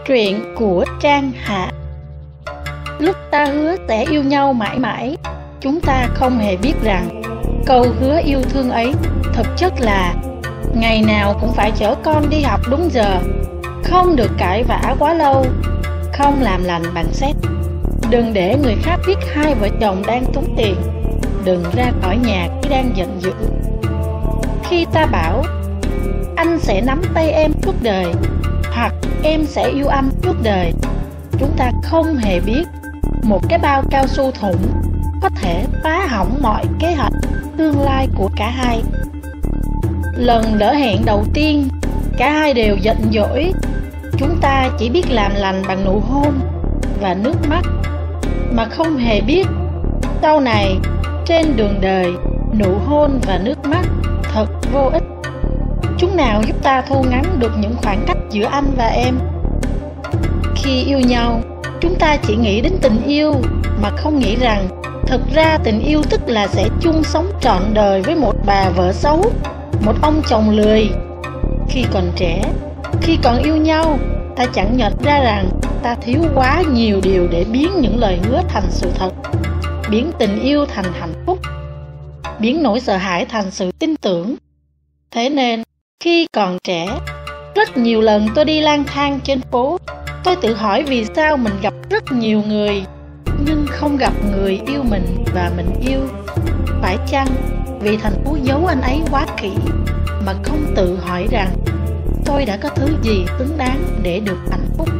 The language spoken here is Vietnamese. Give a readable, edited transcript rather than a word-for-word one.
Truyện của Trang Hạ. Lúc ta hứa sẽ yêu nhau mãi mãi, chúng ta không hề biết rằng câu hứa yêu thương ấy thực chất là ngày nào cũng phải chở con đi học đúng giờ, không được cãi vã quá lâu, không làm lành bằng sét, đừng để người khác biết hai vợ chồng đang túng tiền, đừng ra khỏi nhà khi đang giận dữ. Khi ta bảo anh sẽ nắm tay em suốt đời, hoặc em sẽ yêu anh suốt đời, chúng ta không hề biết một cái bao cao su thủng có thể phá hỏng mọi kế hoạch tương lai của cả hai. Lần lỡ hẹn đầu tiên, cả hai đều giận dỗi. Chúng ta chỉ biết làm lành bằng nụ hôn và nước mắt, mà không hề biết sau này trên đường đời, nụ hôn và nước mắt thật vô ích. Chúng nào giúp ta thu ngắn được những khoảng cách giữa anh và em? Khi yêu nhau, chúng ta chỉ nghĩ đến tình yêu mà không nghĩ rằng thực ra tình yêu tức là sẽ chung sống trọn đời với một bà vợ xấu, một ông chồng lười. Khi còn trẻ, khi còn yêu nhau, ta chẳng nhận ra rằng ta thiếu quá nhiều điều để biến những lời hứa thành sự thật, biến tình yêu thành hạnh phúc, biến nỗi sợ hãi thành sự tin tưởng. Thế nên, khi còn trẻ, rất nhiều lần tôi đi lang thang trên phố, tôi tự hỏi vì sao mình gặp rất nhiều người nhưng không gặp người yêu mình và mình yêu. Phải chăng vì thành phố giấu anh ấy quá kỹ mà không tự hỏi rằng tôi đã có thứ gì xứng đáng để được hạnh phúc?